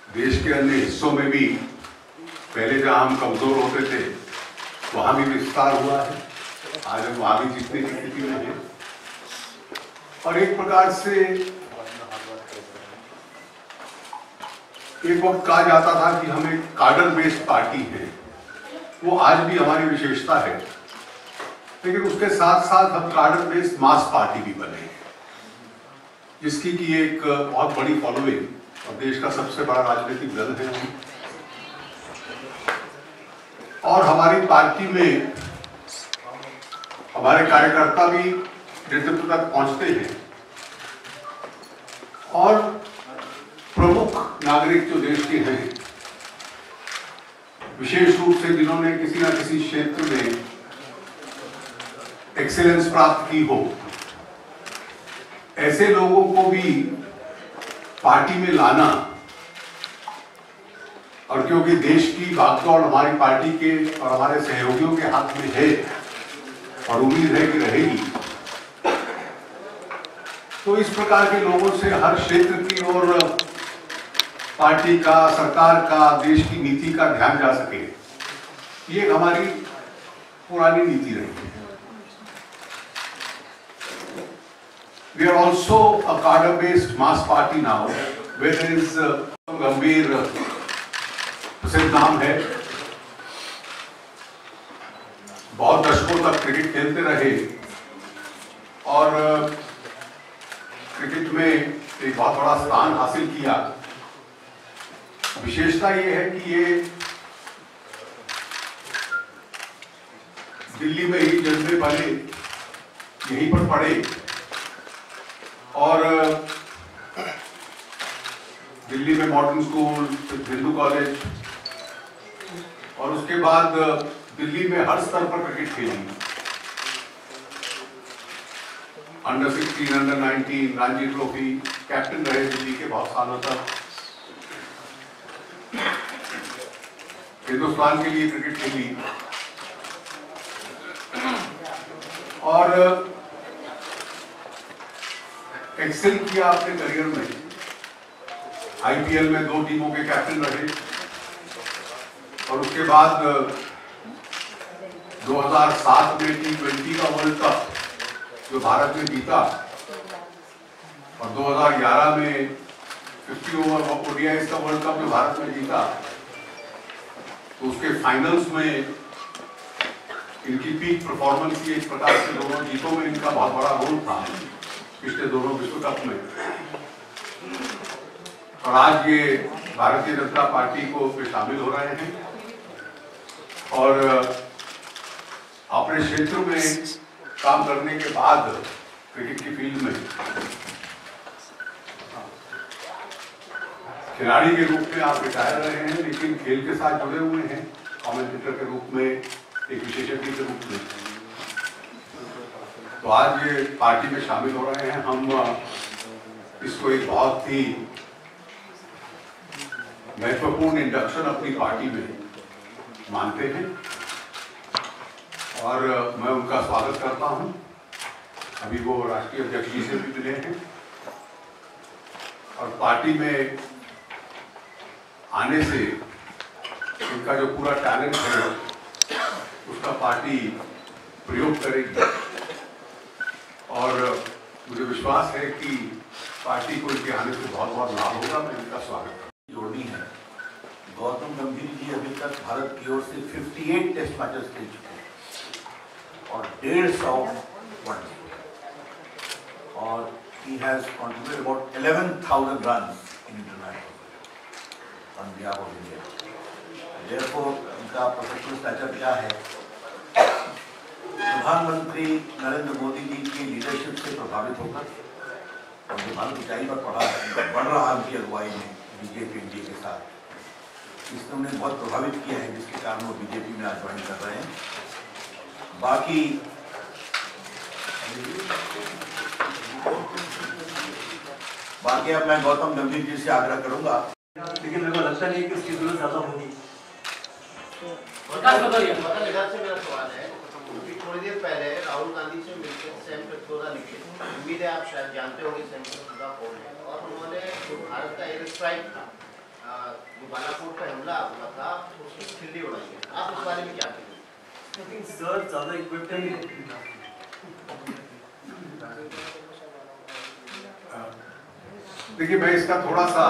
देश के अन्य हिस्सों में भी पहले जहां हम कमजोर होते थे वहां भी विस्तार हुआ है। आज हम वहां भी जीतने की स्थिति में हैं और एक प्रकार से एक वक्त कहा जाता था कि हम एक कार्डर बेस्ड पार्टी हैं, वो आज भी हमारी विशेषता है, लेकिन उसके साथ साथ हम कार्डर बेस्ड मास पार्टी भी बने हैं, जिसकी की एक बहुत बड़ी फॉलोइंग और देश का सबसे बड़ा राजनीतिक दल है हम। और हमारी पार्टी में हमारे कार्यकर्ता भी नेतृत्व तक पहुंचते हैं और प्रमुख नागरिक जो देश के हैं, विशेष रूप से जिन्होंने किसी न किसी क्षेत्र में एक्सीलेंस प्राप्त की हो, ऐसे लोगों को भी पार्टी में लाना, और क्योंकि देश की भागदौड़ हमारी पार्टी के और हमारे सहयोगियों के हाथ में है और उम्मीद है कि रहेगी, तो इस प्रकार के लोगों से हर क्षेत्र की और पार्टी का, सरकार का, देश की नीति का ध्यान जा सके, ये हमारी पुरानी नीति रही है। We are also a cadre-based mass party now, where there is Gautam Gambhir, प्रसिद्ध नाम है, बहुत दशकों तक क्रिकेट खेलते रहे और क्रिकेट में एक बहुत बड़ा स्थान हासिल किया। विशेषता ये है कि ये दिल्ली में ही जन्मे बने, यहीं पर पढ़े और दिल्ली में मॉडर्न स्कूल, हिंदू कॉलेज और उसके बाद दिल्ली में हर स्तर पर क्रिकेट खेली। Under 16, under 19, Ranji trophy, captain रहे दिल्ली के बहुत सालों तक। हिंदुस्तान के लिए क्रिकेट खेली और एक्सेल किया अपने करियर में। आईपीएल में 2 टीमों के कैप्टन रहे और उसके बाद 2007 में T20 का वर्ल्ड कप जो भारत ने जीता और 2011 में 50 ओवर ओडीआई का वर्ल्ड कप जो भारत ने जीता, तो उसके फाइनल्स में इनकी पीक परफॉर्मेंस की एक प्रकार से दोनों जीतों में इनका बहुत बड़ा रोल था पिछले दोनों विश्व कप में। और आज ये भारतीय जनता पार्टी को शामिल हो रहे हैं और अपने क्षेत्र में काम करने के बाद क्रिकेट की फील्ड में खिलाड़ी के रूप में आप रिटायर रहे हैं, लेकिन खेल के साथ जुड़े हुए हैं, कमेंटेटर के रूप में, एक विशेषज्ञ के रूप में। तो आज ये पार्टी में शामिल हो रहे हैं। हम इसको एक बहुत ही महत्वपूर्ण इंडक्शन अपनी पार्टी में मानते हैं और मैं उनका स्वागत करता हूं। अभी वो राष्ट्रीय अध्यक्ष जी से भी मिले हैं और पार्टी में आने से इनका जो पूरा टैलेंट है उसका पार्टी प्रयोग करेगी और मुझे विश्वास है कि पार्टी को इनके आने से बहुत बहुत लाभ होगा। मैं इनका स्वागत करता हूं। जोड़नी है, गौतम गंभीर जी अभी तक भारत की ओर से 58 टेस्ट मैचेस खेल चुके हैं और 150 वनडे, और he has contributed about 11,000 runs in international on behalf of India. Therefore, उनका प्रोफेशनल स्टैचर क्या है? प्रधानमंत्री नरेंद्र मोदी जी की लीडरशिप से प्रभावित होकर और जो भारत ऊंचाई पर बढ़ रहा है उनकी अगुवाई में बीजेपी इंडिया के साथ, इसने उन्हें बहुत प्रभावित किया है, जिसके कारण वो बीजेपी में आज ज्वाइन कर रहे हैं। बाकी अब मैं गौतम गंभीर जी से आग्रह करूंगा, लेकिन मेरे को लगता नहीं कि उसकी जरूरत ज्यादा होगी। मेरा सवाल है, थोड़ी देर पहले राहुल गांधी से मिलकर सैम पित्रोदा लिखे, उम्मीद है आप शायद जानते होंगे सैम पित्रोदा कौन है, और उन्होंने जो भारत का एयर स्ट्राइक था जो बालाकोट पे हमला हुआ था उसकी खिल्ली उड़ाई है, आप उस बारे में क्या कहेंगे? सर ज़्यादा इक्विप्ड है। देखिए, मैं इसका थोड़ा सा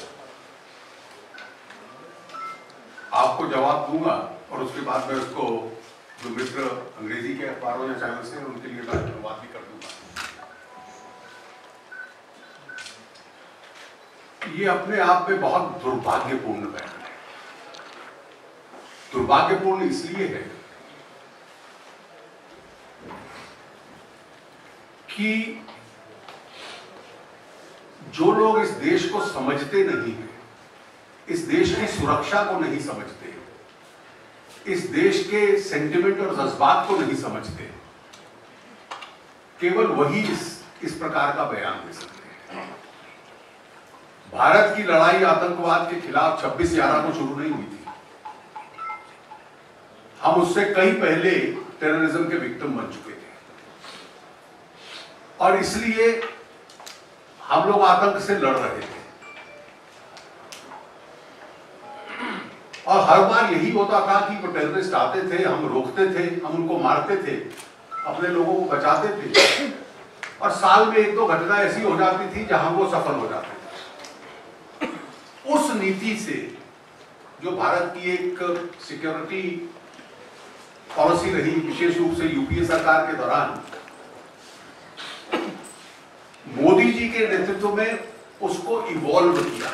आपको जवाब दूंगा और उसके बाद मैं उसको जो मित्र अंग्रेजी के अखबारों या चैनल से उनके लिए मैं अनुवाद भी कर दूंगा। ये अपने आप में बहुत दुर्भाग्यपूर्ण बयान है। दुर्भाग्यपूर्ण इसलिए है कि जो लोग इस देश को समझते नहीं हैं, इस देश की सुरक्षा को नहीं समझते, इस देश के सेंटिमेंट और जज्बात को नहीं समझते, केवल वही इस प्रकार का बयान दे सकते हैं। भारत की लड़ाई आतंकवाद के खिलाफ 26/11 को शुरू नहीं हुई थी। हम उससे कई पहले टेररिज्म के विक्टिम बन चुके थे और इसलिए हम लोग आतंक से लड़ रहे थे। और हर बार यही होता था कि वो टेररिस्ट आते थे, हम रोकते थे, हम उनको मारते थे, अपने लोगों को बचाते थे और साल में 1-2 घटना ऐसी हो जाती थी जहां वो सफल हो जाते थे। उस नीति से जो भारत की एक सिक्योरिटी पॉलिसी रही, विशेष रूप से यूपीए सरकार के दौरान, मोदी जी के नेतृत्व में उसको इवॉल्व किया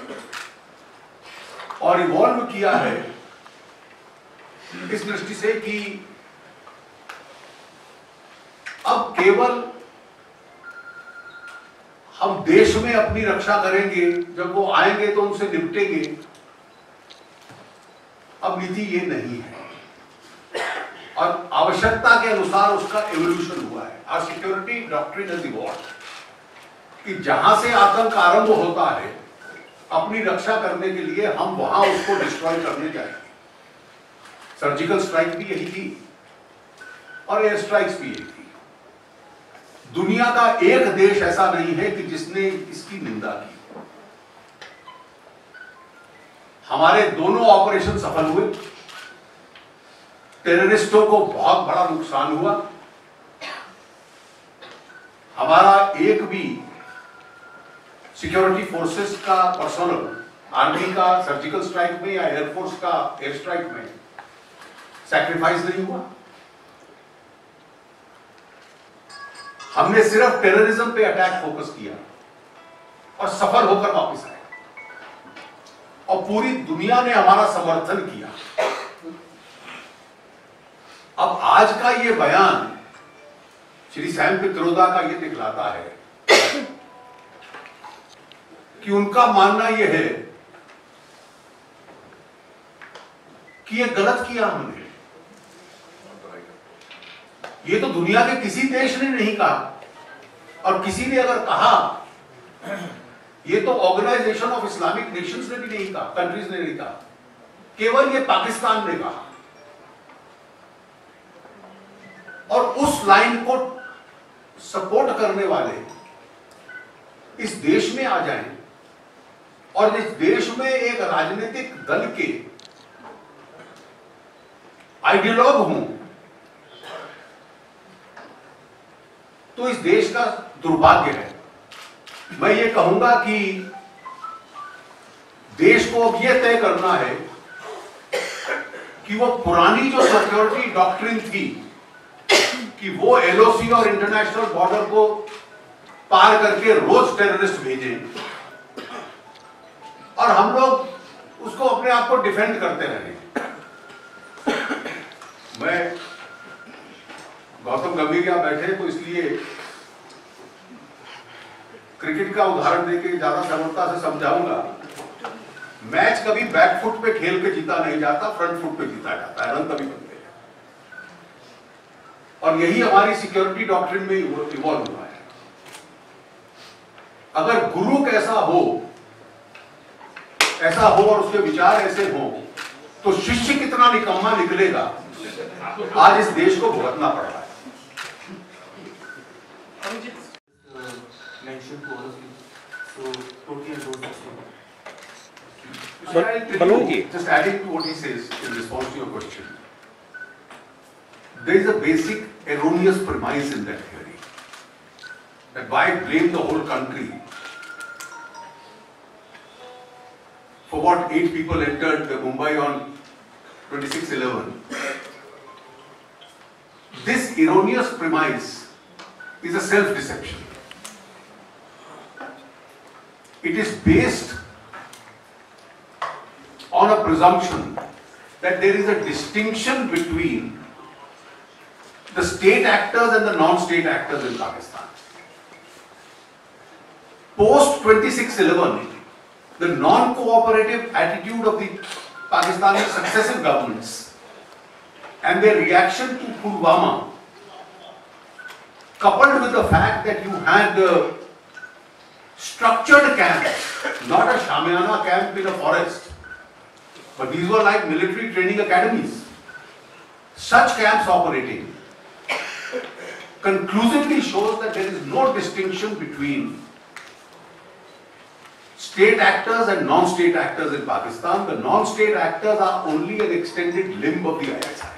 और इवॉल्व किया है इस दृष्टि से कि अब केवल हम देश में अपनी रक्षा करेंगे, जब वो आएंगे तो उनसे निपटेंगे। अब नीति ये नहीं है और आवश्यकता के अनुसार उसका एवोल्यूशन हुआ है। Our security doctrine has evolved कि जहां से आतंक आरंभ होता है, अपनी रक्षा करने के लिए हम वहां उसको डिस्ट्रॉय करने जाएंगे। सर्जिकल स्ट्राइक भी यही थी और एयर स्ट्राइक्स भी यही थी। दुनिया का एक देश ऐसा नहीं है कि जिसने इसकी निंदा की। हमारे दोनों ऑपरेशन सफल हुए, टेररिस्टों को बहुत बड़ा नुकसान हुआ, हमारा एक भी सिक्योरिटी फोर्सेस का पर्सनल, आर्मी का सर्जिकल स्ट्राइक में या एयरफोर्स का एयर स्ट्राइक में सैक्रिफाइस नहीं हुआ। हमने सिर्फ टेररिज्म पे अटैक फोकस किया और सफल होकर वापस आए और पूरी दुनिया ने हमारा समर्थन किया। अब आज का ये बयान श्री सैम पित्रोदा का ये दिखलाता है कि उनका मानना यह है कि ये गलत किया हमने। ये तो दुनिया के किसी देश ने नहीं कहा और किसी ने अगर कहा, ये तो ऑर्गेनाइजेशन ऑफ इस्लामिक नेशंस ने भी नहीं कहा, कंट्रीज ने नहीं कहा, केवल ये पाकिस्तान ने कहा। और उस लाइन को सपोर्ट करने वाले इस देश में आ जाएं और इस देश में एक राजनीतिक दल के आइडियोलॉग हों, तो इस देश का दुर्भाग्य है। मैं ये कहूंगा कि देश को अब यह तय करना है कि वो पुरानी जो सिक्योरिटी डॉक्ट्रिन थी कि वो एलओसी और इंटरनेशनल बॉर्डर को पार करके रोज टेररिस्ट भेजें और हम लोग उसको अपने आप को डिफेंड करते रहे। मैं गौतम गंभीर यहाँ बैठे तो इसलिए क्रिकेट का उदाहरण देके ज्यादा सरलता से समझाऊंगा। मैच कभी बैक फुट पे खेल के जीता नहीं जाता, फ्रंट फुट पे जीता जाता है, रन तभी बनते हैं। और यही हमारी सिक्योरिटी डॉक्ट्रिन में इवॉल्व हुआ है। अगर गुरु कैसा हो और उसके विचार ऐसे हो तो शिष्य कितना निकम्मा निकलेगा, आज इस देश को भुगतना पड़ रहा है। mentioned to all of you. So totally endorse this one. Just adding to what he says in response to your question, there is a basic erroneous premise in that theory. That why blame the whole country for what 8 people entered Mumbai on 26/11. This erroneous premise is a self-deception. It is based on a presumption that there is a distinction between the state actors and the non-state actors in Pakistan. Post 26/11, the non-cooperative attitude of the Pakistani successive governments and their reaction to Pulwama, coupled with the fact that you had structured camps, not a Shamiana camp in a forest, but these were like military training academies. Such camps operating conclusively shows that there is no distinction between state actors and non-state actors in Pakistan. The non-state actors are only an extended limb of the ISI.